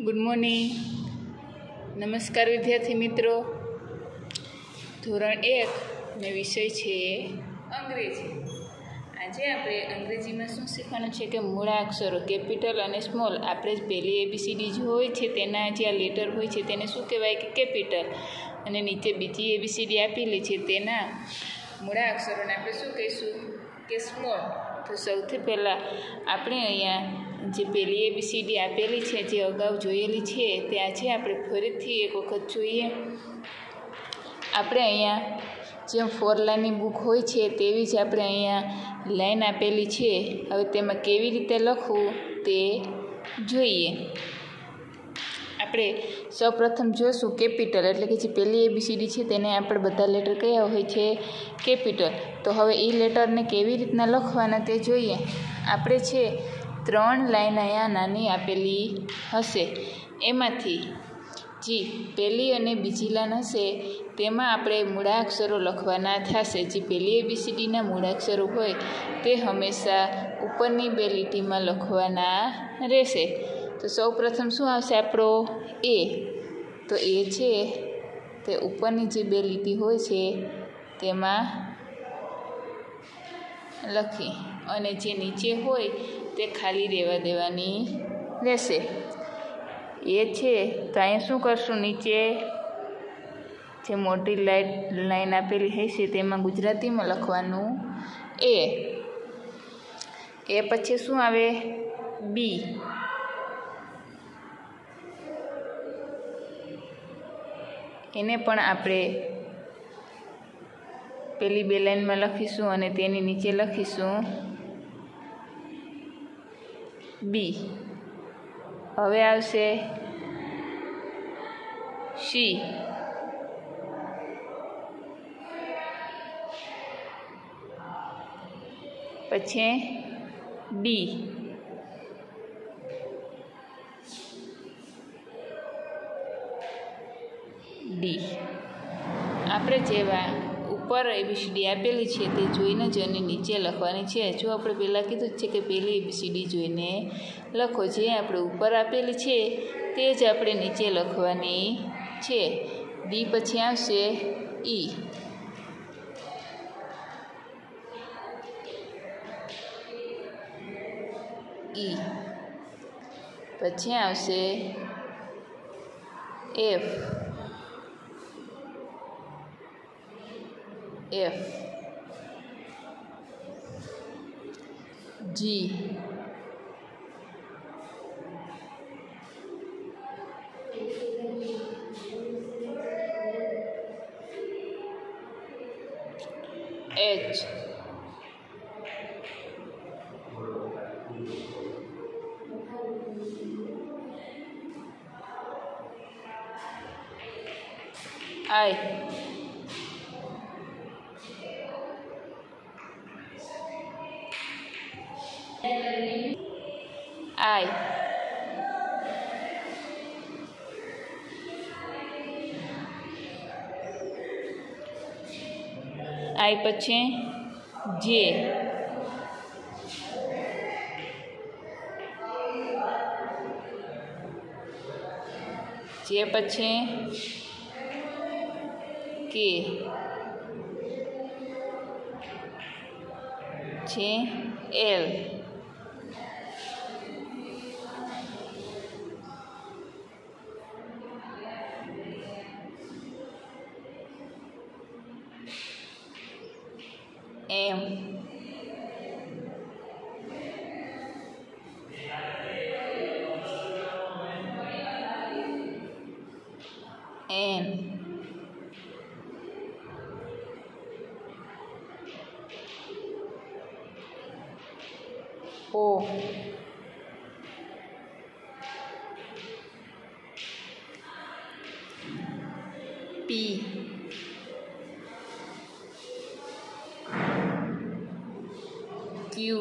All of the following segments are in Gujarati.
Good morning. નમસ્કાર વિદ્યાર્થી મિત્રો. ધોરણ 1 ને વિષય છે અંગ્રેજી. આજે આપણે અંગ્રેજીમાં શું શીખવાનું છે કે મૂળાક્ષરો કેપિટલ અને સ્મોલ. આપણે પહેલી એબીસીડી જે હોય છે તેના જે આ લેટર હોય છે તેને શું કહેવાય કે કેપિટલ, અને નીચે બીજી એબીસીડી આપેલી છે તેના મૂળાક્ષરોને આપણે શું કહીશું કે સ્મોલ. તો સૌથી પહેલાં આપણે અહીંયા જે પહેલી એબીસીડી આપેલી છે જે અગાઉ જોયેલી છે તે આજે આપણે ફરીથી એક વખત જોઈએ. આપણે અહીંયા જેમ 4 લાઇનની બુક હોય છે તેવી જ આપણે અહીંયા લાઈન આપેલી છે. હવે તેમાં કેવી રીતે લખવું તે જોઈએ. આપણે સૌપ્રથમ જોઈશું કેપિટલ, એટલે કે જે પહેલી એબીસીડી છે તેને આપણે બધા લેટર કયા હોય છે કેપિટલ. તો હવે એ લેટરને કેવી રીતના લખવાના તે જોઈએ. આપણે છે 3 લાઈન અહીંયા નાની આપેલી હશે, એમાંથી જે પહેલી અને બીજી લાઈન હશે તેમાં આપણે મૂળાક્ષરો લખવાના થશે. જે પહેલી એબીસીડીના મૂળાક્ષરો હોય તે હંમેશા ઉપરની 2 લીટીમાં લખવાના રહેશે. તો સૌ પ્રથમ શું આવશે આપણો એ. તો એ છે તે ઉપરની જે 2 લીટી હોય છે તેમાં લખી, અને જે નીચે હોય તે ખાલી રહેવા દેવાની રહેશે. એ છે તો અહીંયા શું કરશું, નીચે જે મોટી લાઈન આપેલી હશે તેમાં ગુજરાતીમાં લખવાનું એ. એ પછી શું આવે બી. એને પણ આપણે પહેલી 2 લાઈનમાં લખીશું અને તેની નીચે લખીશું બી. હવે આવશે સી. પછી ડી. ડી. આપણે જેવા ઉપર એબીસીડી આપેલી છે તે જોઈને જ અને નીચે લખવાની છે. જો આપણે પહેલાં કીધું જ છે કે પહેલી એબીસીડી જોઈને લખો. જે આપણે ઉપર આપેલી છે તે જ આપણે નીચે લખવાની છે. ડી પછી આવશે ઈ. ઈ પછી આવશે F. F. G. H. I. I. I પછી જે. જે પછી કે. જે L. M. N. O. P. Q.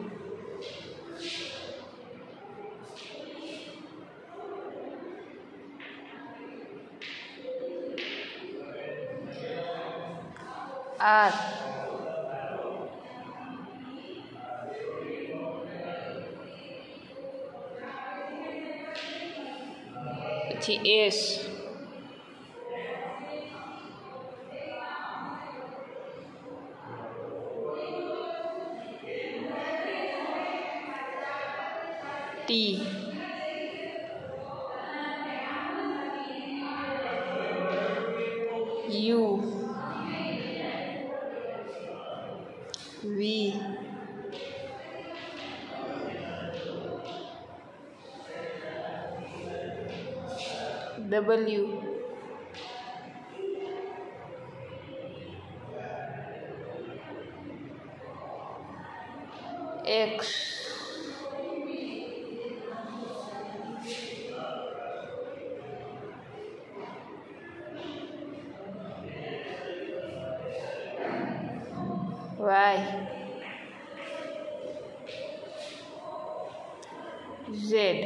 R. પછી S, T, U, V, W, X, Y, Z.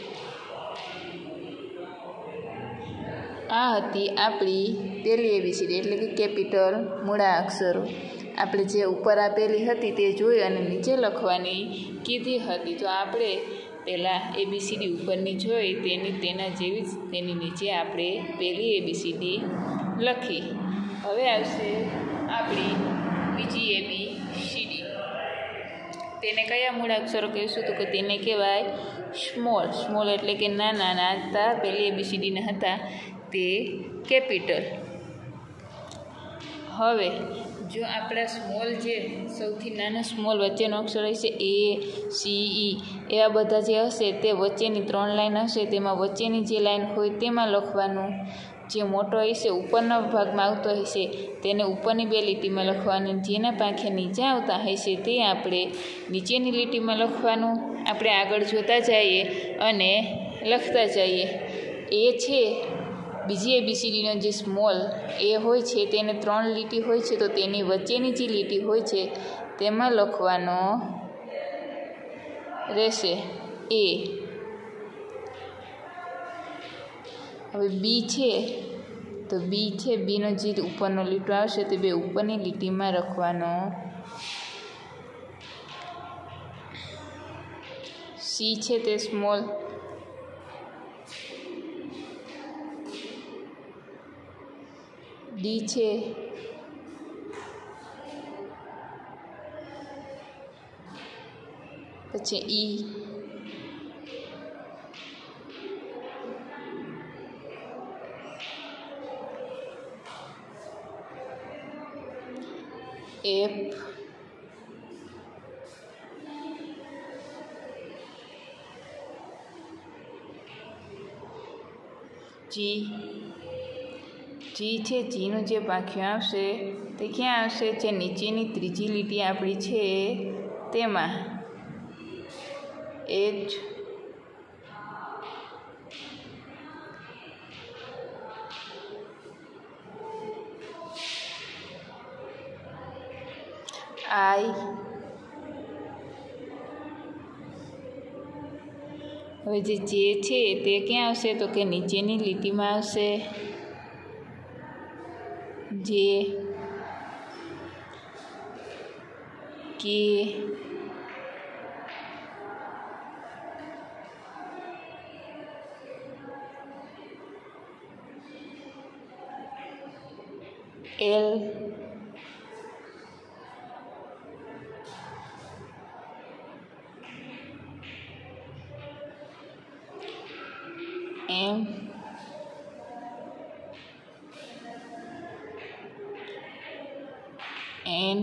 આ હતી આપણી પહેલી એબીસીડી એટલે કે કેપિટલ મૂળાક્ષરો. આપણે જે ઉપર આપેલી હતી તે જોઈ અને નીચે લખવાની કીધી હતી. તો આપણે પહેલાં એબીસીડી ઉપરની જોઈ તેના જેવી જ તેની નીચે આપણે પહેલી એબીસીડી લખી. હવે આવશે આપણી બીજી એબીસીડી. તેને કયા મૂળાક્ષરો કહીશું? તો કે તેને કહેવાય સ્મોલ. સ્મોલ એટલે કે નાના હતા. પહેલી એબીસીડીના હતા તે કેપિટલ. હવે જો આપણા સ્મોલ જે સૌથી નાના સ્મોલ વચ્ચેનો અક્ષર હશે એ, સી, ઈ એવા બધા જે હશે તે વચ્ચેની 3 લાઈન હશે તેમાં વચ્ચેની જે લાઈન હોય તેમાં લખવાનું. જે મોટો હશે ઉપરના ભાગમાં આવતો હશે તેને ઉપરની 2 લીટીમાં લખવાનું. જેના પાંખે નીચે આવતા હશે તે આપણે નીચેની લીટીમાં લખવાનું. આપણે આગળ જોતા જઈએ અને લખતા જઈએ. એ છે બીજી એબીસીડીનો જે સ્મોલ એ હોય છે તેને 3 લીટી હોય છે તો તેની વચ્ચેની જે લીટી હોય છે તેમાં લખવાનો રહેશે એ. હવે બી છે તો બી છે, બીનો જે ઉપરનો લીટો આવશે તે 2 ઉપરની લીટીમાં લખવાનો. સી છે તે સ્મોલ, ડી છે, પછી ઈ, એફ, જી. જી છે, જીનું જે પાંખિયું આવશે તે ક્યાં આવશે? જે નીચેની ત્રીજી લીટી આપણી છે તેમાં. H, I. હવે જે છે તે ક્યાં આવશે? તો કે નીચેની લીટીમાં આવશે. જે, કે, એલ, એમ, એન,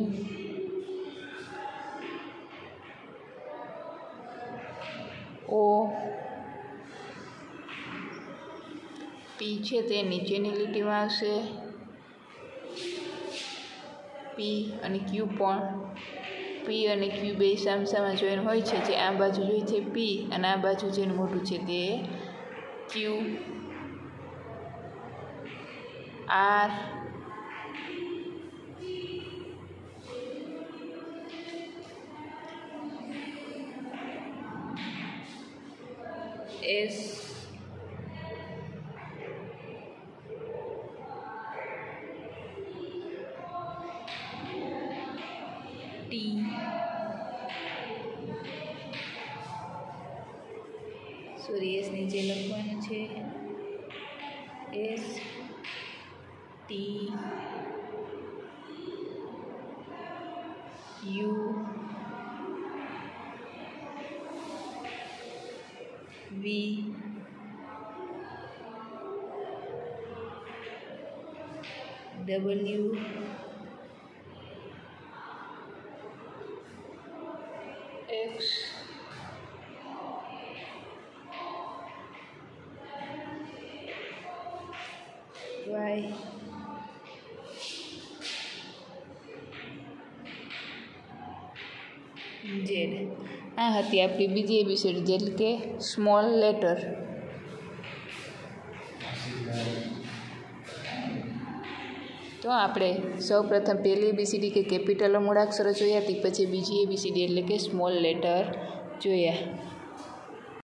ઓ, પી છે તે નીચેની લીટીમાં આવશે. પી અને ક્યુ પણ. પી અને ક્યુ બે સામસામા જોઈન હોય છે. જે આ બાજુ જોઈએ છે પી અને આ બાજુ જેનું મોટું છે તે Q. R, S, T, sorry S નીચે લખવાનું છે. S T U V W X Y Z. આ હતી આપણી બીજી એબીસીડી, એટલે કે સ્મોલ લેટર. તો આપણે સૌપ્રથમ પહેલી એબીસીડી કે કેપિટલ મૂળાક્ષરો જોયા, તે પછી બીજી એબીસીડી એટલે કે સ્મોલ લેટર જોયા.